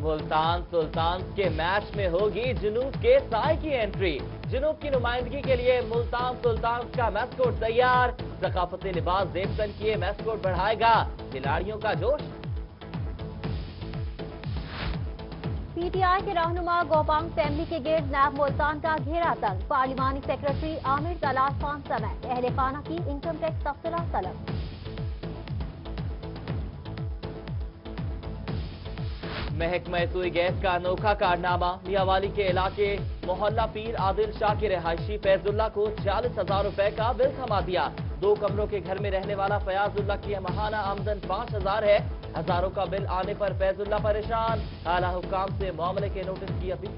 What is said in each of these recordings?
मुल्तान सुल्तान के मैच में होगी जुनूब के साई की एंट्री। जुनूब की नुमाइंदगी के लिए मुल्तान सुल्तान का मैस्कोट तैयार। सकाफती लिबास जेबतन किए मैस्कोट बढ़ाएगा खिलाड़ियों का जोश। पीटीआई के रहनुमा गोपांग फैमिली के गेट नायब मुल्तान का घेरा तंग। पार्लिमानी सेक्रेटरी आमिर तलाल खान समेत अहले खाना की इनकम टैक्स तफसीलात तलब। महकमा सुई गैस का अनोखा कारनामा। मियावाली के इलाके मोहल्ला पीर आदिल शाह के रिहायशी फैजुल्ला को 40,000 रुपए का बिल थमा दिया। 2 कमरों के घर में रहने वाला फयाजुल्ला की माहाना आमदन 5,000 है। हजारों का बिल आने पर फैजुल्ला परेशान। आला हुक्काम से मामले के नोटिस की अपील।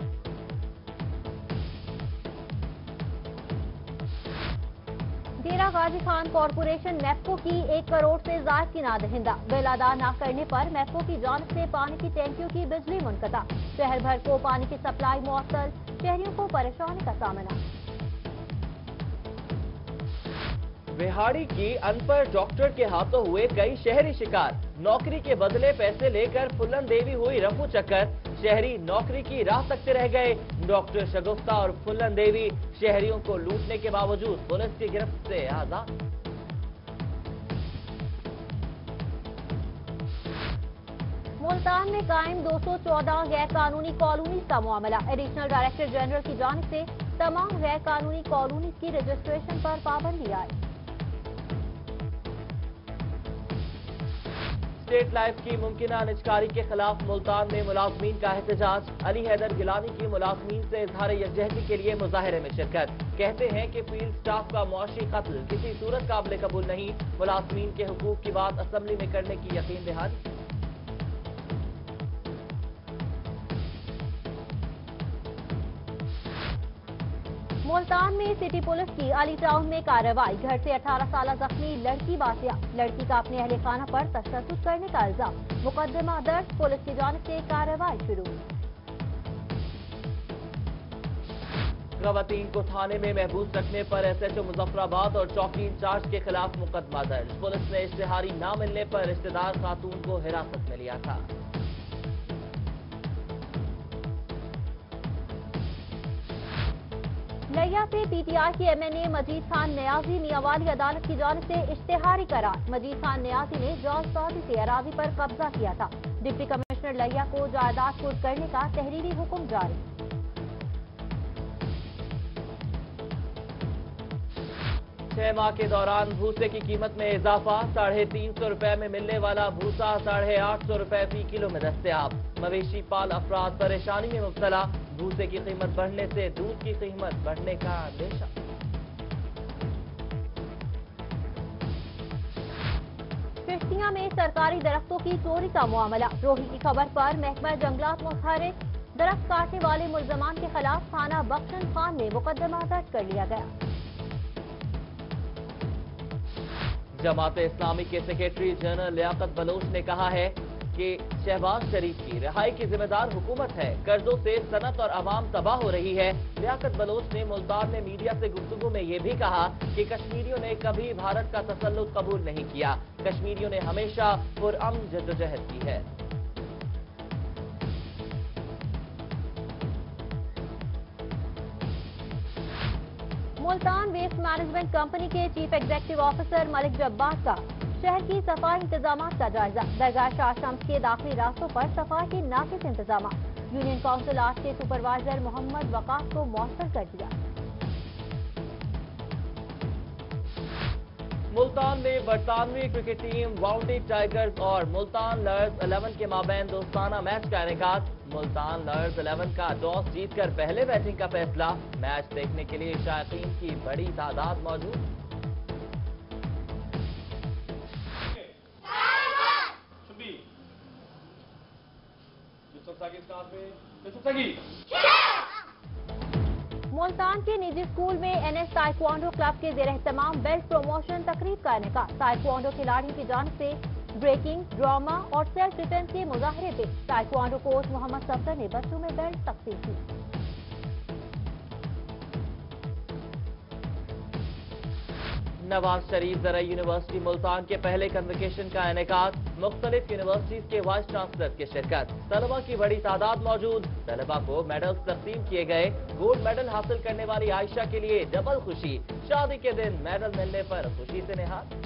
डेरा गाजी खान कॉरपोरेशन मैप्को की 1 करोड़ से ज्यादा की नादहिंदा। बिल अदा न करने पर मैप्को की जानिब से पानी की टैंकियों की बिजली मुनक़ता। शहर भर को पानी की सप्लाई मुअत्तल। शहरियों को परेशानी का सामना। बिहाड़ी की अनपढ़ डॉक्टर के हाथों हुए कई शहरी शिकार। नौकरी के बदले पैसे लेकर फुल्लन देवी हुई रफू चक्कर। शहरी नौकरी की राह तकते रह गए। डॉक्टर शगुफ्ता और फुल्लन देवी शहरियों को लूटने के बावजूद पुलिस की गिरफ्त से आजाद। मुल्तान में कायम 214 गैर कानूनी कॉलोनी का मामला। एडिशनल डायरेक्टर जनरल की जानिब से तमाम गैर कानूनी कॉलोनी की रजिस्ट्रेशन पर पाबंदी आई। स्टेट लाइफ की मुमकिना निजकारी के खिलाफ मुल्तान में मुलाजमीन का एहतजाज। अली हैदर गिलानी की मुलाजमीन से इजहार यकजहती के लिए मुजाहरे में शिरकत। कहते हैं कि फील्ड स्टाफ का मुआशी कत्ल किसी सूरत काबिल कबूल नहीं। मुलाजमीन के हुकूक की बात असेंबली में करने की यकीन दहानी। मुल्तान में सिटी पुलिस की अली टाउन में कार्रवाई। घर से 18 साल जख्मी लड़की बासिया। लड़की का अपने अहले खाना पर तशद्दुद करने का इल्जाम। मुकदमा दर्ज। पुलिस की जानिब से कार्रवाई शुरू। खवातीन को थाने में महबूस रखने पर एसएचओ मुजफ्फराबाद और चौकी इंचार्ज के खिलाफ मुकदमा दर्ज। पुलिस ने इश्तिहारी न मिलने पर रिश्तेदार खातून को हिरासत में लिया था। लिया से पीटीआई के एमएनए मजीद खान नियाजी मियावाली अदालत की जानिब से इश्तिहारी करार। मजीद खान नियाजी ने जॉर्ज सादी से अराजी पर कब्जा किया था। डिप्टी कमिश्नर लिया को जायदाद कुर्द करने का तहरीरी हुक्म जारी। 6 माह के दौरान भूसे की कीमत में इजाफा। 350 रुपए में मिलने वाला भूसा 850 रुपए फी किलो में दस्तयाब। मवेशी पाल अफराद परेशानी में मुब्तला। भूसे की कीमत बढ़ने से दूध की कीमत बढ़ने का अंदेशा। चिश्तिया में सरकारी दरख्तों की चोरी का मामला। रोही की खबर पर महकमा जंगलात मुतहरिक। दरख्त काटने वाले मुल्जमान के खिलाफ थाना बख्शन खान में मुकदमा दर्ज कर लिया गया। जमात इस्लामी के सेक्रेटरी जनरल लियाकत बलोच ने कहा है कि शहबाज शरीफ की रिहाई की जिम्मेदार हुकूमत है। कर्जों से सनत और अवाम तबाह हो रही है। लियाकत बलोच ने मुल्तान में मीडिया से गुफ्तगू में यह भी कहा कि कश्मीरियों ने कभी भारत का तसल्लुत कबूल नहीं किया। कश्मीरियों ने हमेशा पुरअमन जद्दोजहद की है। मुल्तान वेस्ट मैनेजमेंट कंपनी के chief executive officer Malik Jabbar का शहर की सफाई इंतजाम का जायजा। दरगाह शाह शम्स के दाखिली रास्तों पर सफाई के नाकिस इंतजाम। यूनियन काउंसिल आज के सुपरवाइजर मोहम्मद वकास को मौसर कर दिया। मुल्तान में बरतानवी क्रिकेट टीम वाउंडी टाइगर्स और मुल्तान लयर्स 11 के माबैन दोस्ताना मैच का इनेकाद। मुल्तान लयर्स 11 का टॉस जीतकर पहले बैटिंग का फैसला। मैच देखने के लिए शायकीन की बड़ी तादाद मौजूद। मुल्तान के निजी स्कूल में एनएस ताइक्वांडो क्लब के जेर एहतमाम बेल्ट प्रमोशन तकरीब का इनेकाद। ताइक्वांडो खिलाड़ियों की जानिब से ब्रेकिंग, ड्रामा और सेल्फ डिफेंस के मुजाहरे पेश। ताइक्वांडो कोच मोहम्मद सफदर ने बच्चों में बेल्ट तकसीम की। नवाज शरीफ ज़राई यूनिवर्सिटी मुल्तान के पहले कन्वोकेशन का इनेकाद, मुख्तलिफ यूनिवर्सिटीज के वाइस चांसलर की शिरकत, तलबा की बड़ी तादाद मौजूद, तलबा को मेडल्स तकसीम किए गए। गोल्ड मेडल हासिल करने वाली आयशा के लिए डबल खुशी, शादी के दिन मेडल मिलने पर खुशी से निहाल।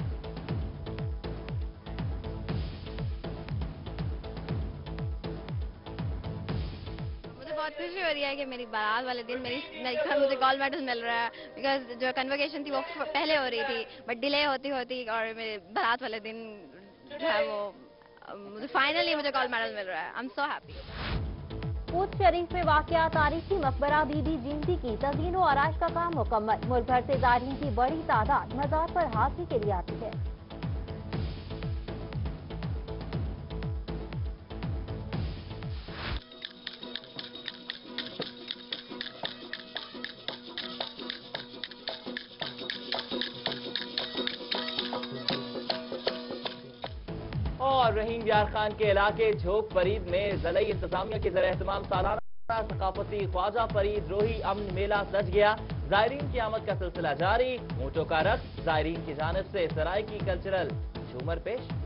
बहुत खुशी हो रही है कि मेरी बारात वाले दिन मेरे घर मुझे गोल्ड मेडल मिल रहा है, बिकॉज जो कन्वोकेशन थी वो पहले हो रही थी बट डिले होती होती और मेरे बारात वाले दिन जो है वो मुझे फाइनली मुझे गोल्ड मेडल मिल रहा है। I am so happy. कूच शरीफ में वाक़या तारीखी मकबरा बीबी जींदी की तज़ीन व आराइश का काम मुकम्मल। मुल्क भर से ज़ायरीन की बड़ी तादाद मज़ार पर हाज़िरी के लिए आती है। और रहीम यार खान के इलाके झोंक फरीद में ज़िला इंतजामिया के ज़रिए एहतमाम सालाना सकाफती ख्वाजा फरीद रोही अमन मेला सज गया। ज़ायरीन की आमद का सिलसिला जारी, ऊंटों का रक्स, ज़ायरीन की जानिब से सराइकी कल्चरल झूमर पेश।